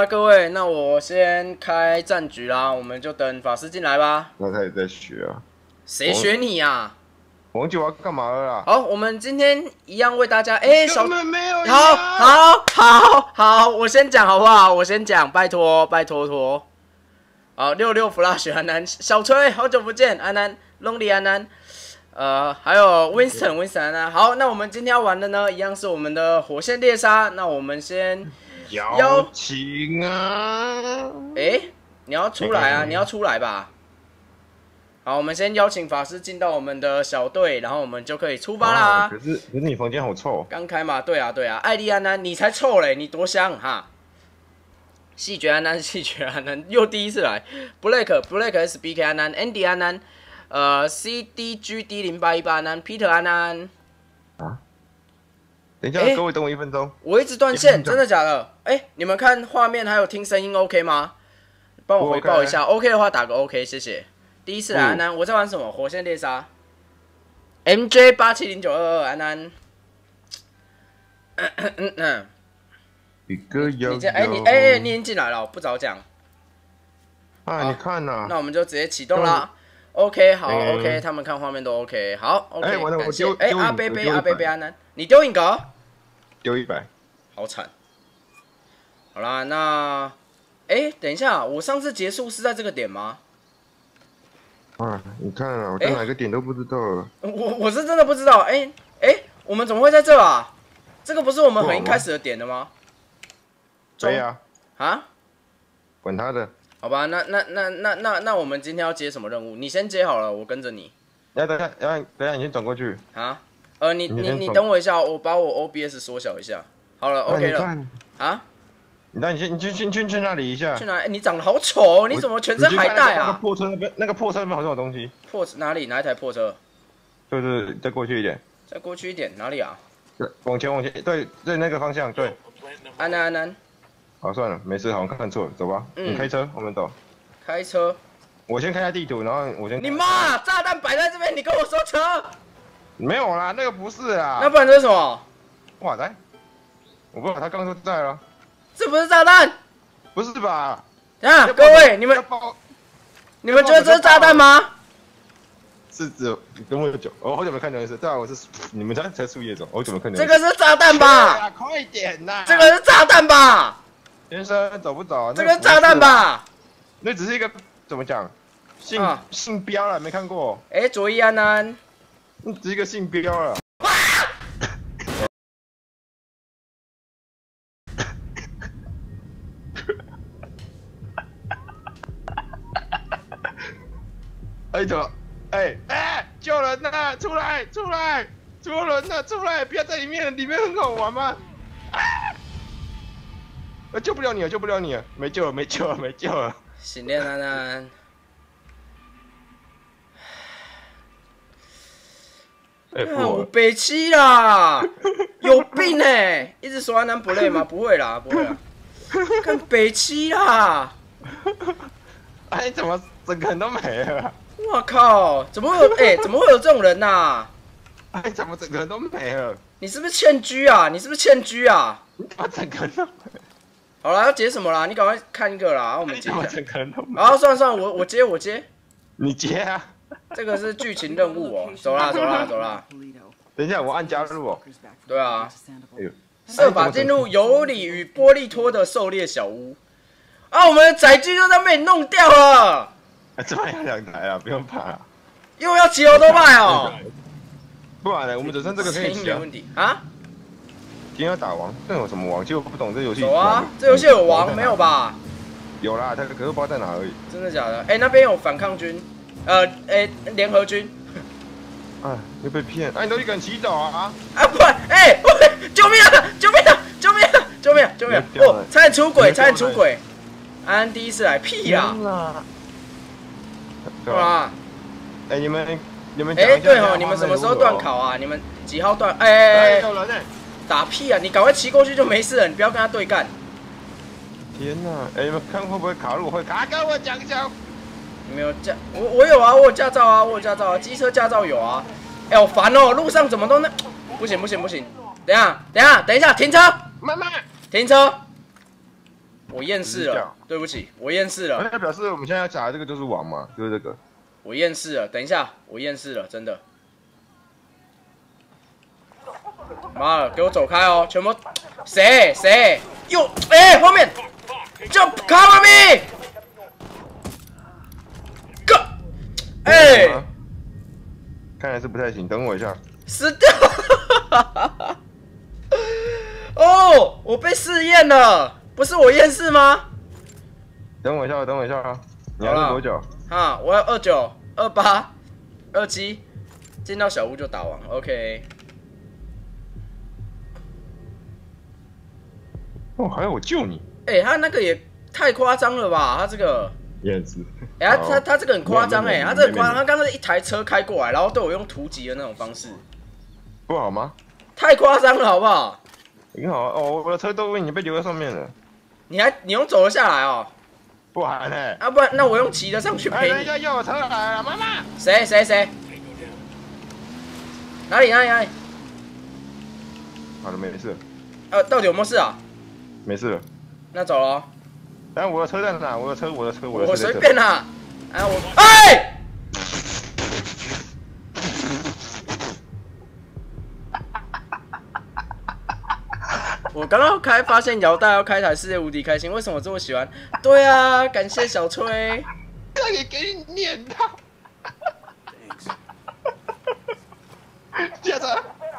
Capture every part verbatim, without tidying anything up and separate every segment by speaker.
Speaker 1: 各位，那我先开战局啦，我们就等法师进来吧。
Speaker 2: 那他也在学啊？
Speaker 1: 谁学你啊？
Speaker 2: 王九要干嘛了啦？
Speaker 1: 好，我们今天一样为大家，哎、欸，小
Speaker 2: 根本没有。
Speaker 1: 好，好，好，好，我先讲好不好？我先讲，拜托，拜托托。好，六六 Flash 安南，小崔，好久不见，安南 ，Lonely 安南，呃，还有 Winston Winston 安南。好，那我们今天要玩的呢，一样是我们的火线猎杀。那我们先
Speaker 2: 邀请啊！
Speaker 1: 哎、欸，你要出来啊！你要出来吧。好，我们先邀请法师进到我们的小队，然后我们就可以出发啦。
Speaker 2: 啊、可是可是你房间好臭。
Speaker 1: 刚开嘛，对啊对啊，艾莉安南，你才臭嘞，你多香哈！细菌安南，细菌安南，又第一次来。Blake Blake S B K 安南 ，Andy 安南，呃 C D G D 零八一八安南 ，Peter 安南。
Speaker 2: 啊？等一下，
Speaker 1: 欸、
Speaker 2: 各位等我一分钟。
Speaker 1: 我一直断线，真的假的？哎、欸，你们看画面还有听声音 OK 吗？帮我回报一下 ，OK, OK 的话打个 OK， 谢谢。第一次来安南，我在玩什么？火线猎杀 ，M J 八七零九二二安南。嗯嗯嗯。
Speaker 2: 一个摇
Speaker 1: 你哎、欸、你哎哎、欸、你已经进来了，不早讲。
Speaker 2: 啊，你看呐、啊。
Speaker 1: 那我们就直接启动啦。OK 好、嗯、OK， 他们看画面都 OK， 好 OK。哎、
Speaker 2: 欸，完了，我丢
Speaker 1: 哎、欸、阿贝贝阿贝贝安南，你丢一个？
Speaker 2: 丢一百。
Speaker 1: 好惨。好啦，那哎、欸、等一下，我上次结束是在这个点吗？
Speaker 2: 啊，你看啊，我在哪个点都不知道了。
Speaker 1: 欸、我我是真的不知道，哎、欸、哎、欸，我们怎么会在这啊？这个不是我们很一开始的点的吗？
Speaker 2: 对呀。
Speaker 1: 啊？
Speaker 2: 管他的。
Speaker 1: 好吧，那那那那那那我们今天要接什么任务？你先接好了，我跟着你。
Speaker 2: 要等下，要等下，你先转过去。
Speaker 1: 啊？呃，你你你等我一下，我把我 O B S 缩小一下。好了 ，OK 了。啊？
Speaker 2: 你那你先，你去去去去那里一下。
Speaker 1: 去哪？欸、你长得好丑哦！你怎么全身海带啊？
Speaker 2: 那个破车那边，那个破车那边好像有东西。
Speaker 1: 破哪里？哪一台破车？
Speaker 2: 就是再过去一点。
Speaker 1: 再过去一点，哪里啊？
Speaker 2: 对，往前往前，对对，那个方向，对。
Speaker 1: 安南安南。
Speaker 2: 好，算了，没事，好像看错了，走吧。嗯。你开车，我们走。
Speaker 1: 开车。
Speaker 2: 我先看下地图，然后我先。
Speaker 1: 你妈！炸弹摆在这边，你跟我说车？
Speaker 2: 没有啦，那个不是啦。
Speaker 1: 那不然这是什么？
Speaker 2: 哇来，我不知道，他刚刚说在了。
Speaker 1: 这不是炸弹？
Speaker 2: 不是吧？
Speaker 1: 啊，各位，你们你们觉得这是炸弹吗？
Speaker 2: 是指跟我久，我好久没看到一次。再来，我是你们才才树叶种，我怎么看到？
Speaker 1: 这个是炸弹吧？
Speaker 2: 快点呐！
Speaker 1: 这个是炸弹吧？
Speaker 2: 先生，走不走？
Speaker 1: 这个是炸弹吧？
Speaker 2: 那只是一个怎么讲？信、啊、信标了，没看过。
Speaker 1: 哎、欸，左一安安，
Speaker 2: 那只是一个信标了。哎怎么？哎哎，救人呐！出来出来！出人呐！出来！不要在里面，里面很好玩吗？啊！我救不了你了，救不了你了，没救了，没救了，没救了。
Speaker 1: 醒练安安。
Speaker 2: 哎、欸，
Speaker 1: 我北七啦，有病哎、欸！一直说安南不累吗？不会啦，不会啦。看北七啦！
Speaker 2: 哎，怎么整个人都没了？
Speaker 1: 我靠！怎么会有？哎、欸，怎么会有这种人呐、啊？
Speaker 2: 哎，怎么整个人都没了？
Speaker 1: 你是不是欠居啊？你是不是欠居啊？
Speaker 2: 你怎么整个人都没了？
Speaker 1: 好啦，要接什么啦？你赶快看一个啦，我们接。
Speaker 2: 怎么整个人都没了？
Speaker 1: 好，算了算了，我我接我接。
Speaker 2: 你接啊！
Speaker 1: 这个是剧情任务哦，走啦走啦走啦。
Speaker 2: 等一下，我按加入哦。
Speaker 1: 对啊。
Speaker 2: 哎呦！
Speaker 1: 设法进入尤里与波利托的狩猎小屋。啊，我们的载具就在被你弄掉了。
Speaker 2: 这边有两台啊，不用怕、啊。
Speaker 1: 又要骑欧多拜哦。
Speaker 2: 不然呢？我们只剩这个可以骑啊。
Speaker 1: 没问题啊。
Speaker 2: 今天要打王，这有什么王？其实我不懂这游戏。
Speaker 1: 有啊，这游戏有王没有吧？
Speaker 2: 有啦，它可是不知道在哪而已。
Speaker 1: 真的假的？哎、欸，那边有反抗军，呃，哎、欸，联合军。
Speaker 2: 啊，又被骗！哎、啊，你都一个人骑走啊？
Speaker 1: 啊不，哎、欸，救命啊！救命啊！救命啊！救命啊！救命啊！哦，差点出轨，差点出轨。安安第一次来，屁啦！对吧？
Speaker 2: 哎、欸，你们你们
Speaker 1: 哎、欸，对哦，你们什么时候断考啊？你们几号断？哎哎哎！打屁啊！你赶快骑过去就没事了，你不要跟他对干。
Speaker 2: 天哪！哎、欸，你们看会不会卡路？会卡？跟我讲一下。
Speaker 1: 没有驾，我我有啊，我有驾照啊，我有驾照啊，机车驾照有啊。哎、欸，好烦哦，路上怎么都那……不行不行不行！等一下等一下等一下，停车！
Speaker 2: 妈妈，
Speaker 1: 停车！ 我厌世了，对不起，我厌世了。
Speaker 2: 那表示我们现在要打的这个就是王嘛，就是这个。
Speaker 1: 我厌世了，等一下，我厌世了，真的。妈的，给我走开哦！全部谁谁又哎、欸、后面就 cover me， go， 哎、欸，
Speaker 2: 看来是不太行，等我一下。
Speaker 1: 死掉！哦，我被试验了，不是我厌世吗？
Speaker 2: 等我一下，等我一下啊！你要是多久？
Speaker 1: 啊，我要二九、二八、二七，进到小屋就打完 ，OK。
Speaker 2: 哦，还要我救你？
Speaker 1: 哎、欸，他那个也太夸张了吧？他这个
Speaker 2: 也是。
Speaker 1: 哎、欸，他他他这个很夸张哎，他这个夸张，他刚刚一台车开过来，然后对我用突击的那种方式，
Speaker 2: 不好吗？
Speaker 1: 太夸张了，好不好？
Speaker 2: 很好哦，我的车都已经被留在上面了。
Speaker 1: 你还你用走了下来哦？
Speaker 2: 不然呢？
Speaker 1: 啊，不然那我用骑的上去陪你。
Speaker 2: 人家要我车来了，妈妈。
Speaker 1: 谁谁谁？哪里哪里哪里？
Speaker 2: 好了，没事。
Speaker 1: 呃，到底有没有事啊？
Speaker 2: 没事了。
Speaker 1: 那走了。
Speaker 2: 但我的车在哪？我的车，我的车，我的车。
Speaker 1: 我随便啦。啊，我哎。我刚刚开发现姚大要开台世界无敌开心，为什么我这么喜欢？对啊，感谢小崔。
Speaker 2: 这也给你撵到。接着。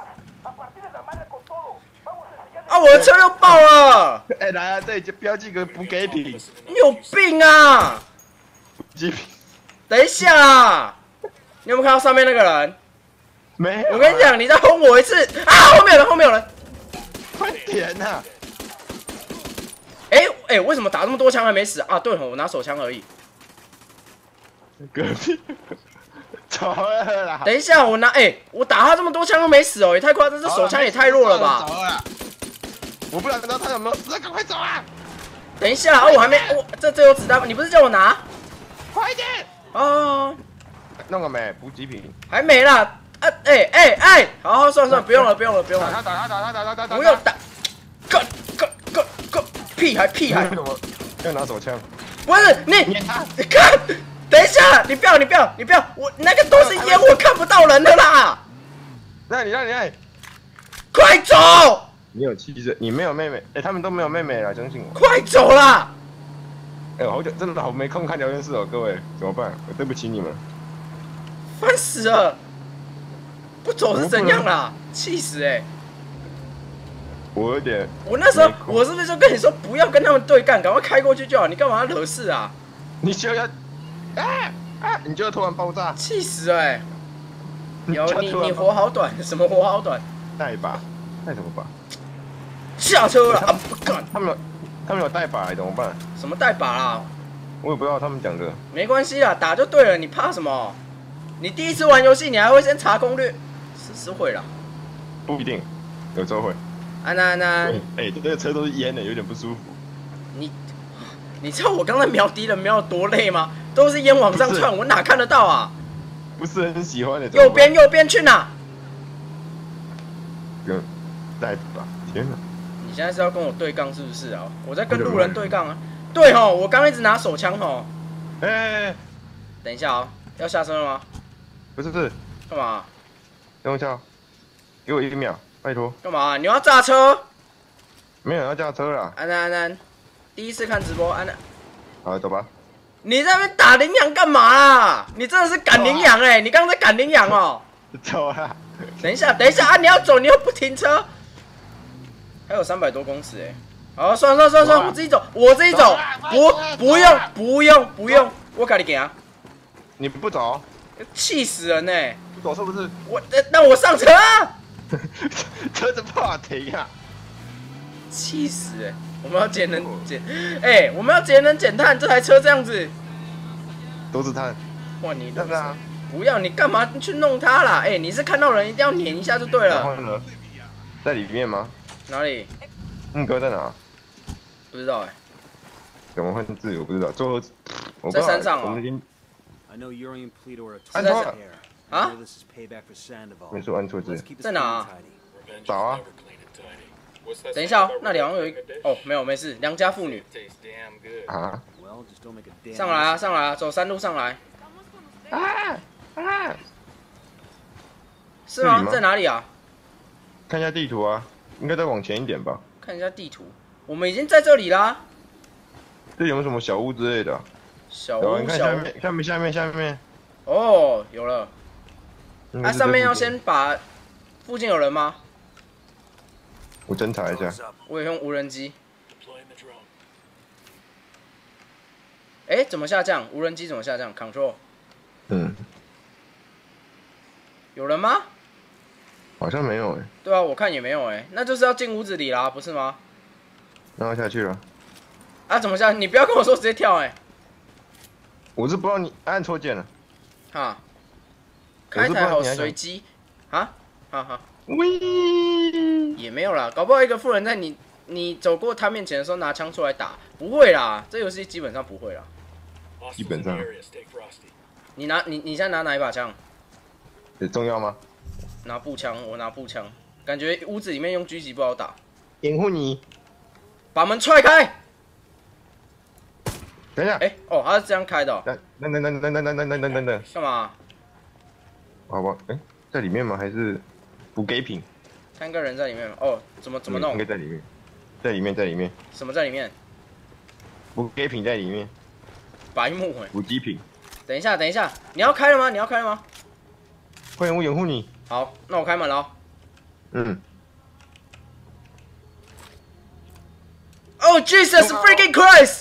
Speaker 1: 啊，我的车又爆了！
Speaker 2: 哎、欸，来啊，这里就标记个补给品。
Speaker 1: 你有病啊！
Speaker 2: 补给品。
Speaker 1: 等一下啊！你有没有看到上面那个人？
Speaker 2: 没有、啊。
Speaker 1: 我跟你讲，你再轰我一次啊！后面有人，后面有人。
Speaker 2: 快点呐！
Speaker 1: 哎哎、欸欸，为什么打这么多枪还没死啊？对吼，我拿手枪而已。
Speaker 2: 隔壁。走了啦！
Speaker 1: 等一下，我拿哎、欸，我打他这么多枪都没死哦，也太夸张，这手枪也太弱了吧！
Speaker 2: 走了。我不知道他有没有死，赶快走啊！
Speaker 1: 等一下啊，我还没，我这这有子弹吗？你不是叫我拿？
Speaker 2: 快点！
Speaker 1: 哦，
Speaker 2: 弄了没？补给品
Speaker 1: 还没啦。啊，哎哎哎，好好算了算了，不用了不用了不用了。
Speaker 2: 打他打他打他打他打他！
Speaker 1: 不用打，干干干干，屁孩屁孩！
Speaker 2: 要拿手枪？
Speaker 1: 不是你，你看，等一下，你不要你不要你不要，我那个都是烟，我看不到人的啦。
Speaker 2: 那你那你那，
Speaker 1: 快走！
Speaker 2: 你有气质，你没有妹妹，哎，他们都没有妹妹了，相信我。
Speaker 1: 快走啦！
Speaker 2: 哎，好久真的好没空看聊天室哦，各位怎么办？我对不起你们，
Speaker 1: 烦死了！不走是怎样啦？气死哎！
Speaker 2: 我有点，
Speaker 1: 我那时候我是不是就跟你说不要跟他们对干，赶快开过去就好？你干嘛要惹事啊？
Speaker 2: 你就要，啊啊！你就要突然爆炸，
Speaker 1: 气死哎！有你你活好短，什么活好短？
Speaker 2: 带把，带什么把？
Speaker 1: 下车了啊！不干，
Speaker 2: 他们有他们有带把，怎么办？
Speaker 1: 什么带把啦？
Speaker 2: 我也不知道他们讲的。
Speaker 1: 没关系啦，打就对了，你怕什么？你第一次玩游戏，你还会先查攻略？是是会啦，
Speaker 2: 不一定，有时候会。
Speaker 1: 安安安安，
Speaker 2: 哎，这个车都是烟的，有点不舒服。
Speaker 1: 你你知道我刚才瞄敌人瞄得多累吗？都是烟往上窜，我哪看得到啊？
Speaker 2: 不是很喜欢的。
Speaker 1: 右边右边去哪？
Speaker 2: 跟带吧，天哪！
Speaker 1: 你现在是要跟我对杠是不是啊？我在跟路人对杠啊。对吼，我刚一直拿手枪吼。
Speaker 2: 哎哎哎，
Speaker 1: 等一下哦，要下车了吗？
Speaker 2: 不是不是，
Speaker 1: 干嘛？
Speaker 2: 等我一下，给我一秒，拜托。
Speaker 1: 干嘛？你要炸车？
Speaker 2: 没有人要驾车啦。
Speaker 1: 安安安安，第一次看直播，安安。
Speaker 2: 好，走吧。
Speaker 1: 你在那边打羚羊干嘛啦？你真的是赶羚羊哎！你刚刚在赶羚羊哦。
Speaker 2: 走啦。
Speaker 1: 等一下，等一下啊！你要走，你又不停车。还有三百多公尺哎。好，算了算了算了，我自己走，我自己走，不不用不用不用，我赶你给啊！
Speaker 2: 你不走，
Speaker 1: 气死人呢！
Speaker 2: 不走是不是？
Speaker 1: 我那我上车啊！
Speaker 2: 车子不好停啊！
Speaker 1: 气死哎！我们要节能减，哎，我们要节能减碳，这台车这样子
Speaker 2: 都是碳。
Speaker 1: 哇，你
Speaker 2: 那个啊，
Speaker 1: 不要，你干嘛去弄它啦？哎，你是看到人一定要碾一下就对了。
Speaker 2: 然后呢？在里面吗？
Speaker 1: 哪里？
Speaker 2: 嗯哥在哪？
Speaker 1: 不知道哎。
Speaker 2: 怎么换字？我不知道。最后，
Speaker 1: 在山上哦。
Speaker 2: 我们已经。
Speaker 1: 按错了啊？
Speaker 2: 没错，按错字。
Speaker 1: 在哪？
Speaker 2: 找啊。
Speaker 1: 等一下哦，那里好像有一哦，没有，没事，良家妇女。
Speaker 2: 啊！
Speaker 1: 上来啊，上来啊，走山路上来。
Speaker 2: 啊啊！
Speaker 1: 是吗？在哪里啊？
Speaker 2: 看一下地图啊，应该再往前一点吧。
Speaker 1: 看一下地图，我们已经在这里啦。
Speaker 2: 这有没有什么小屋之类的？
Speaker 1: 小
Speaker 2: 屋，你看下
Speaker 1: 小屋。
Speaker 2: 面，下面，下面，下面。
Speaker 1: 哦，有了。啊，上面要先把附近有人吗？
Speaker 2: 我侦查一下。
Speaker 1: 我也用无人机。哎，怎么下降？无人机怎么下降 ？Control。
Speaker 2: 嗯。
Speaker 1: 有人吗？
Speaker 2: 好像没有哎。
Speaker 1: 对啊，我看也没有哎，那就是要进屋子里啦，不是吗？
Speaker 2: 那要下去了。
Speaker 1: 啊，怎么下？你不要跟我说直接跳哎。
Speaker 2: 我是不知道你按错键了。
Speaker 1: 哈。开台好随机。啊？哈哈。
Speaker 2: 喂。
Speaker 1: 也没有啦，搞不好一个富人在你你走过他面前的时候拿枪出来打，不会啦，这游戏基本上不会啦。
Speaker 2: 基本上。
Speaker 1: 你拿你你现在拿哪一把枪？
Speaker 2: 这重要吗？
Speaker 1: 拿步枪，我拿步枪，感觉屋子里面用狙击不好打。
Speaker 2: 掩护你，
Speaker 1: 把门踹开。
Speaker 2: 等一下，
Speaker 1: 哎、欸，哦，他是这样开的、哦。
Speaker 2: 等等等等等等等等等等等等。
Speaker 1: 干嘛？
Speaker 2: 好吧，哎、欸，在里面吗？还是补给品？
Speaker 1: 看应该人在里面。哦，怎么怎么弄？
Speaker 2: 应该在里面，在里面，在里面。
Speaker 1: 什么在里面？
Speaker 2: 补给品在里面。
Speaker 1: 白目哎。
Speaker 2: 补给品。
Speaker 1: 等一下，等一下，你要开了吗？你要开了吗？
Speaker 2: 快点，我掩护你。
Speaker 1: 好，那我开门了、哦。
Speaker 2: 嗯。
Speaker 1: Oh Jesus freaking Christ！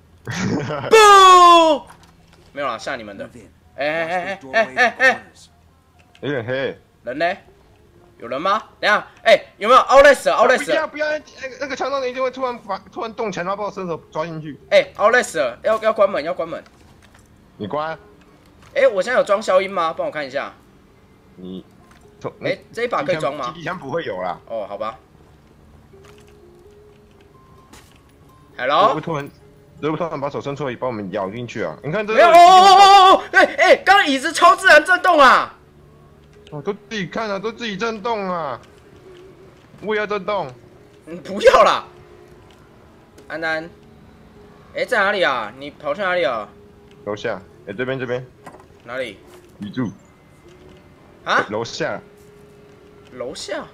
Speaker 1: 不，没有啦，吓你们的。哎哎哎哎哎哎！
Speaker 2: 有点黑。
Speaker 1: 人呢？有人吗？等一下，哎、欸，有没有 Outlast？Outlast？
Speaker 2: 不要不要，那个那个墙上一定会突然把突然动起来，然后把我伸手抓进去。
Speaker 1: 哎、欸、，Outlast， 要要关门，要关门。
Speaker 2: 你关。
Speaker 1: 哎、欸，我现在有装消音吗？帮我看一下。
Speaker 2: 你。
Speaker 1: 哎、欸，这一把可以装吗？
Speaker 2: 机体枪不会有啦。
Speaker 1: 哦，好吧。Hello。
Speaker 2: 会突然，会突然把手伸出来把我们咬进去啊？你看这。
Speaker 1: 没有哦哦哦哦！哎哎，刚刚椅子超自然震动啊！
Speaker 2: 哦，都自己看啊，都自己震动啊。我也要震动。
Speaker 1: 嗯，不要啦。安安。哎、欸，在哪里啊？你跑去哪里啊？
Speaker 2: 楼下。哎、欸，这边这边。
Speaker 1: 哪里？
Speaker 2: 语助。
Speaker 1: 啊？
Speaker 2: 楼下。
Speaker 1: 楼下。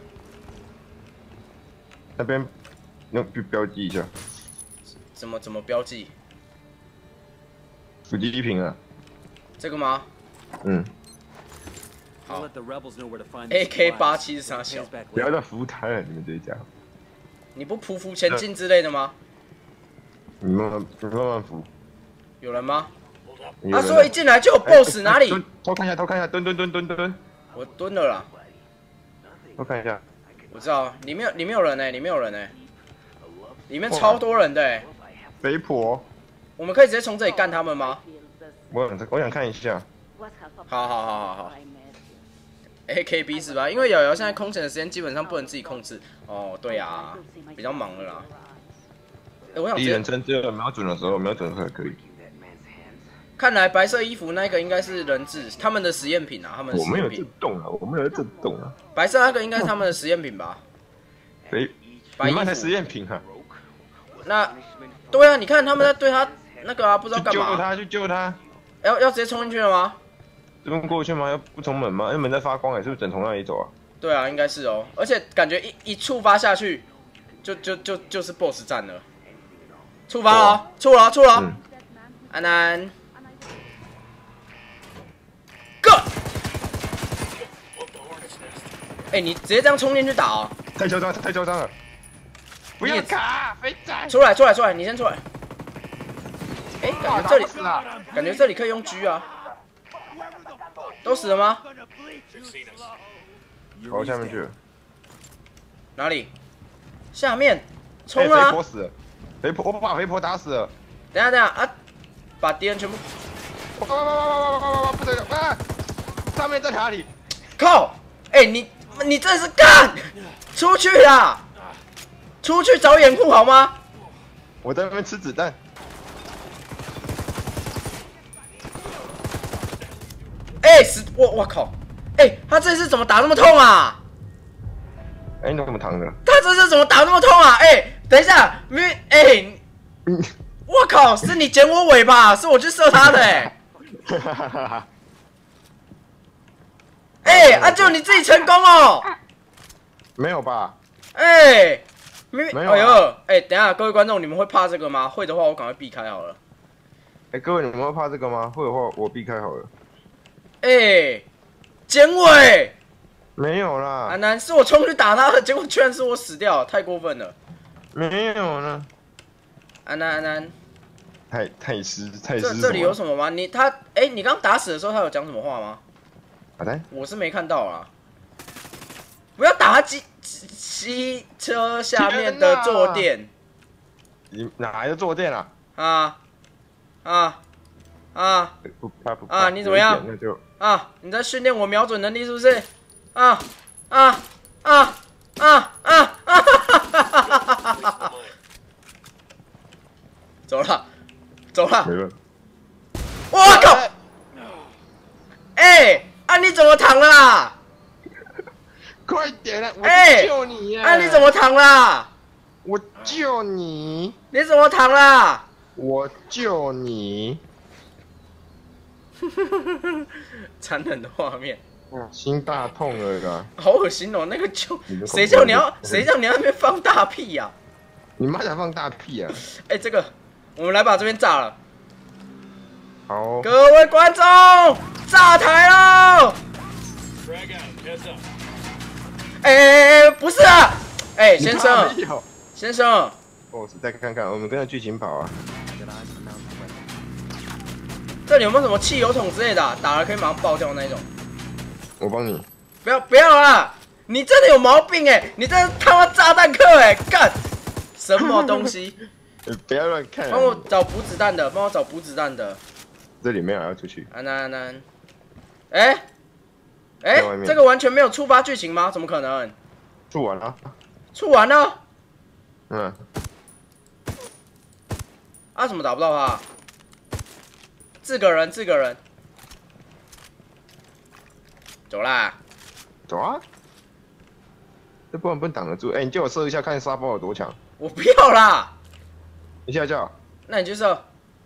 Speaker 2: 那边，用去标记一下。
Speaker 1: 怎么怎么标记？
Speaker 2: 补给品啊。
Speaker 1: 这个吗？
Speaker 2: 嗯。
Speaker 1: 好。A K 八七是啥小？
Speaker 2: 不要再扶他了，你们这一家。
Speaker 1: 你不匍匐前进之类的吗？
Speaker 2: 你慢慢，你慢慢扶。
Speaker 1: 有人吗？他说一进来就有 boss， 哪里？
Speaker 2: 偷看一下，偷看一下，蹲蹲蹲蹲蹲。
Speaker 1: 我蹲了啦。
Speaker 2: 偷看一下。
Speaker 1: 我知道，里面里面有人呢，里面有人呢，里面超多人的哎。
Speaker 2: 肥婆。
Speaker 1: 我们可以直接从这里干他们吗？
Speaker 2: 我想我想看一下。
Speaker 1: 好好好好好。A K B 是吧？因为瑶瑶现在空闲的时间基本上不能自己控制。哦，对啊，比较忙了啦。哎，我想。
Speaker 2: 第一人称只有瞄准的时候，瞄准的时候可以。
Speaker 1: 看来白色衣服那个应该是人质，他们的实验品啊，他们的实验品。
Speaker 2: 我没有震动啊，我没有震动啊。
Speaker 1: 白色那个应该是他们的实验品吧？
Speaker 2: 谁？你们才实验品啊？
Speaker 1: 那，对啊，你看他们在对他那个啊，不知道干嘛。
Speaker 2: 救他，去救他。
Speaker 1: 要要直接冲进去了吗？
Speaker 2: 这边过去吗？要不从门吗？因为门在发光，也是不是整从那里走啊？
Speaker 1: 对啊，应该是哦。而且感觉一一触发下去，就就就就是 boss 战了。触发了，触了，触了。嗯、安安。Go！ 哎、欸，你直接这样冲进去打哦！
Speaker 2: 太嚣张，太嚣张了！不要卡，肥仔！
Speaker 1: 出来，出来，出来！你先出来。哎、欸，感觉这里，感觉这里可以用狙啊。都死了吗？
Speaker 2: 跑下面去了。
Speaker 1: 哪里？下面，冲啊！
Speaker 2: 欸、肥婆死了，肥婆，我把肥婆打死了。
Speaker 1: 等下，等下啊！把敌人全部。
Speaker 2: 哇哇哇哇哇哇哇！不得了啊！上面在哪里？
Speaker 1: 靠！哎、欸，你你真是干！出去啦！出去找掩护好吗？
Speaker 2: 我在那边吃子弹。
Speaker 1: 哎、欸，死我！我靠！哎、欸，他这次怎么打那么痛啊？
Speaker 2: 哎，你怎么躺的？
Speaker 1: 他这是怎么打那么痛啊？哎、欸，等一下，明明哎，欸、我靠，是你剪我尾巴，是我去射他的哎、欸。哎、欸，啊，就你自己成功哦？
Speaker 2: 没有吧？
Speaker 1: 哎、欸，明明，
Speaker 2: 没有、啊。
Speaker 1: 哎呦，哎、欸，等一下，各位观众，你们会怕这个吗？会的话，我赶快避开好了。
Speaker 2: 哎、欸，各位，你们会怕这个吗？会的话，我避开好了。
Speaker 1: 哎、欸，剪尾。
Speaker 2: 没有啦，
Speaker 1: 安南是我冲去打他的，结果居然是我死掉，太过分了。
Speaker 2: 没有呢。
Speaker 1: 安南安南，
Speaker 2: 太太师太师，
Speaker 1: 这这里有什么吗？你他哎、欸，你刚打死的时候他有讲什么话吗？
Speaker 2: 好的，
Speaker 1: 我是没看到啦。不要打他机机车下面的坐垫。
Speaker 2: 你哪来的坐垫啊？
Speaker 1: 啊啊啊！
Speaker 2: 不怕不怕
Speaker 1: 啊！你怎么样？
Speaker 2: 那就
Speaker 1: 啊！你在训练我瞄准能力是不是？啊啊啊啊啊啊！走了，走了。
Speaker 2: 没了。
Speaker 1: 我靠！哎、欸，啊你怎么躺了啦？
Speaker 2: 快点啊！我救你呀！
Speaker 1: 啊你怎么躺啦？
Speaker 2: 我救你！
Speaker 1: 你怎么躺啦？
Speaker 2: 我救你！
Speaker 1: 残忍的画面，
Speaker 2: 心大痛了啦！
Speaker 1: 好恶心哦！那个就谁叫你要谁叫你要那边放大屁呀、啊？
Speaker 2: 你妈想放大屁啊！
Speaker 1: 哎、欸，这个我们来把这边炸了。
Speaker 2: 好、哦，
Speaker 1: 各位观众，炸台喽！哎哎哎，不是啊！哎、欸，先生，先生，
Speaker 2: 哦，再看看，我们跟着剧情跑啊。
Speaker 1: 这里有没有什么汽油桶之类的、啊？打了可以马上爆掉那一种？
Speaker 2: 我帮你。
Speaker 1: 不要不要啦！你真的有毛病哎、欸！你这是他妈炸弹客哎、欸！干什么东西？
Speaker 2: 不要乱看、啊。
Speaker 1: 帮我找补子弹的，帮我找补子弹的。
Speaker 2: 这里没有要出去。
Speaker 1: 安南安南，哎哎，这个完全没有触发剧情吗？怎么可能？
Speaker 2: 触完了。
Speaker 1: 触完了。
Speaker 2: 嗯。
Speaker 1: 啊，怎么打不到他？自个人，自个人。走啦。
Speaker 2: 走啊。这不能不能挡得住？哎、欸，你借我射一下，看沙包有多强。
Speaker 1: 我不要啦。
Speaker 2: 一下叫。
Speaker 1: 那你去射。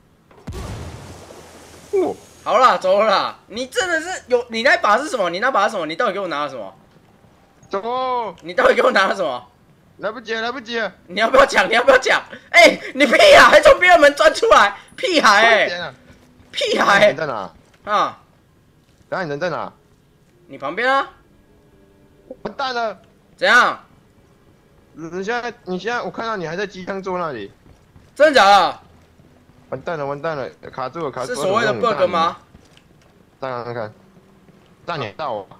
Speaker 2: 哦。
Speaker 1: 好啦，走了啦。你真的是有，你那把是什么？你那把是什么？你到底给我拿了什么？
Speaker 2: 走。
Speaker 1: 你到底给我拿了什么？
Speaker 2: 来不及了，来不及了！
Speaker 1: 你要不要讲？你要不要讲？哎、欸，你屁呀、啊，还从别人门钻出来，屁孩哎、欸！屁孩、欸！
Speaker 2: 你在哪？
Speaker 1: 啊？
Speaker 2: 然后你人在哪？
Speaker 1: 你旁边啊？
Speaker 2: 完蛋了！
Speaker 1: 怎样？
Speaker 2: 你现在，你现在，我看到你还在机枪座那里。
Speaker 1: 真的假的？
Speaker 2: 完蛋了，完蛋了，卡住了，卡住了！
Speaker 1: 是所谓的 bug 吗？
Speaker 2: 再看看，炸你到我。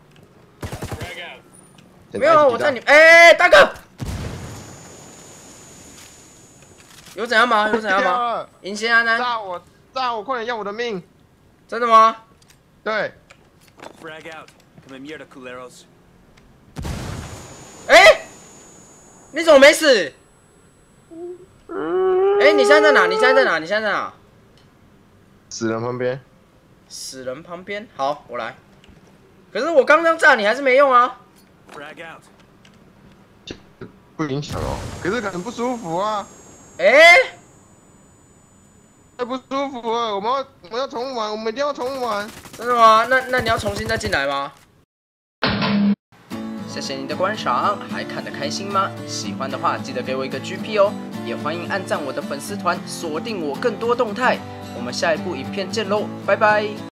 Speaker 1: 没有，我在你，哎、欸，大哥。有怎样吗？有怎样吗？银仙安安，
Speaker 2: 炸我！炸我！快点要我的命！
Speaker 1: 真的吗？
Speaker 2: 对。
Speaker 1: 哎、欸，你怎么没死？哎、欸，你现在在哪？你现在在哪？你现在在哪？
Speaker 2: 死人旁边。
Speaker 1: 死人旁边。好，我来。可是我刚刚炸你还是没用啊。
Speaker 2: 不影响哦，可是很不舒服啊。
Speaker 1: 哎、欸，
Speaker 2: 太不舒服了，我们要我们要重玩，我们一定要重玩。
Speaker 1: 真的吗？那那你要重新再进来吗？谢谢你的观赏，还看得开心吗？喜欢的话记得给我一个 G P 哦，也欢迎按赞我的粉丝团，锁定我更多动态。我们下一部影片见喽，拜拜。